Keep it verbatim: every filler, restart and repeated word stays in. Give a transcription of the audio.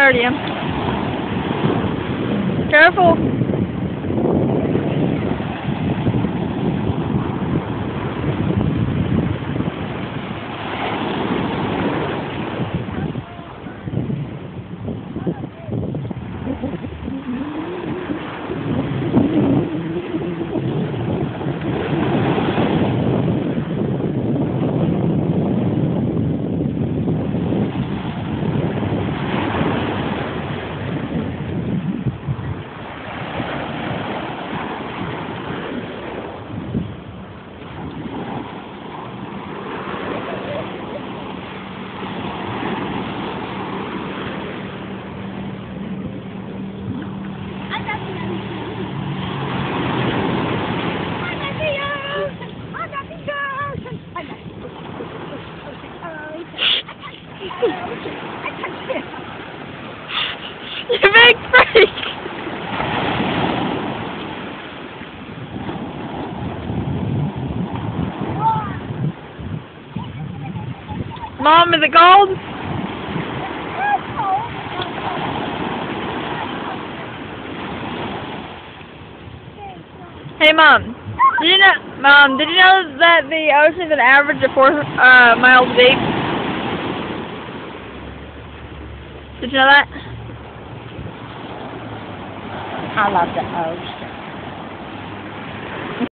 already am. Careful. You big freak! Mom, is it cold? Hey, Mom. Did you know, Mom? Did you know that the ocean is an average of four uh, miles deep? Did you know that? I love the ocean.